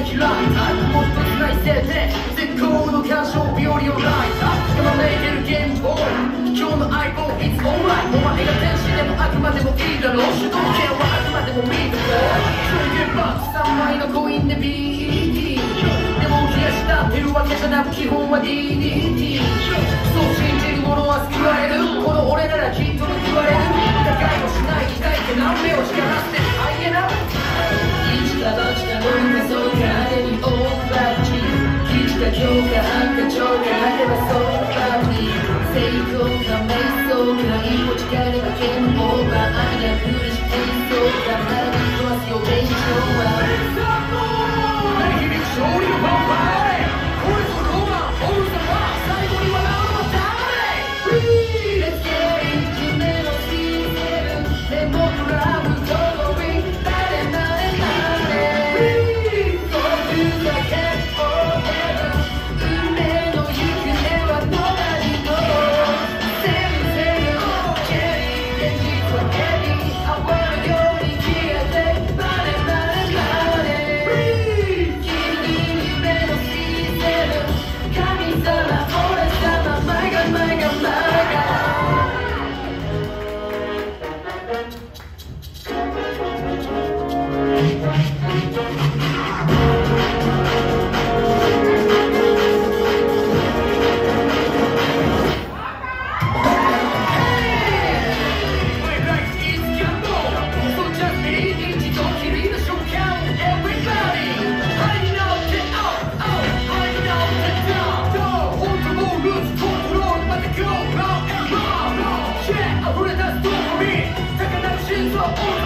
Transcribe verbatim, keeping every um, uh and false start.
開いたもっとつないせて絶好の鑑賞日和をライター今めいてるゲームボーイ今日の相棒 It's alright お前が天使でもあくまでもいいだろう主導権はあくまでもミートボーイそういえばさんまいのコインで ビーイーティー でも冷やしたってるわけじゃなく基本は ディーディーティー そう信じる者は救われるこの俺ならきっと報われる疑いもしない痛いって何目を光らせてるあいえな一か八か六かそうかあれにオーバーチ一か九か八か十か果てはそうバーティー成功か瞑想か一歩近ればゲームオーバー雨が降りし演奏か前に飛ばすよ練習は鳴り響く勝利のファンファーレ俺とロマンオルザは最後に笑うのは黙れ Let's get it 夢のシーゼルでもクラブ通り誰までまで Go to the head forever 運命の行方は Nobody knows Same same Carry 現実は Carry 泡のように消えてまでまでまでギリギリ夢のシーゼル神様俺様 My God My God My God Oh